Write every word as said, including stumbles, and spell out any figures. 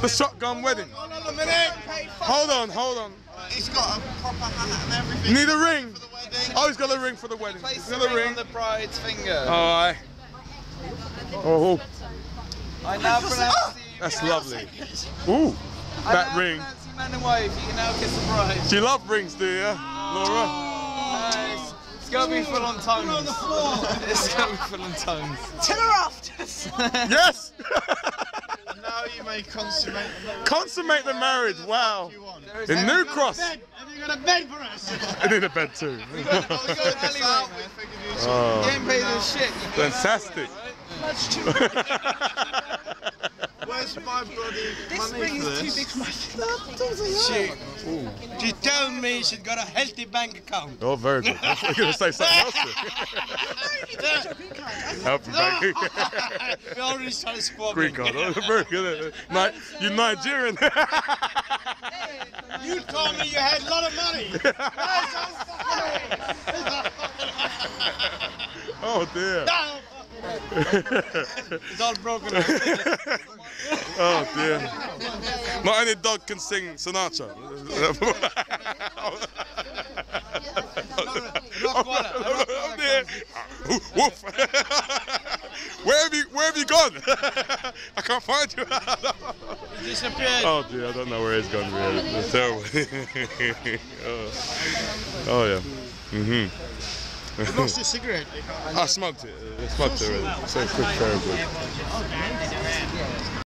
The shotgun wedding. Hold on a minute. Hold on, hold on. He's got a proper hat and everything. Need a ring. For the wedding. Oh, he's got a ring for the wedding. Place He's the got a ring ring. on the bride's finger. Oh, aye. Oh, I now pronounce you. that's lovely. Ooh, that I now ring. pronounce you man and wife. You can now kiss the bride. Do you love rings, do you, Laura? Nice. It's got to be full on tongues. on the floor. It's got to be full on tongues. To the rafters. Yes. Now you may consummate. Consummate the marriage. Wow. There is In every- New Cross. Have you got a bed for us? I need a bed too. We got, we got an alleyway, man. You Oh, ain't paid this shit. You got an fantastic. That's too Where's my bloody This money ring for is too this? big for my She told me she's got a healthy bank account. Oh, very good. I was going to say something else. Help you back. We already started squabbling. Green card. Oh, very good. Ni- you Nigerian. You told me you had a lot of money. Oh dear. It's all broken up. Oh dear. Not any dog can sing Sinatra. Rock water. Oh dear. Woof. Where have you Where have you gone? I can't find you. He disappeared. Oh dear, I don't know where he's gone really. It's terrible. oh. oh yeah. Mhm. You lost your cigarette. I smoked it. I smoked it already. So it's very good.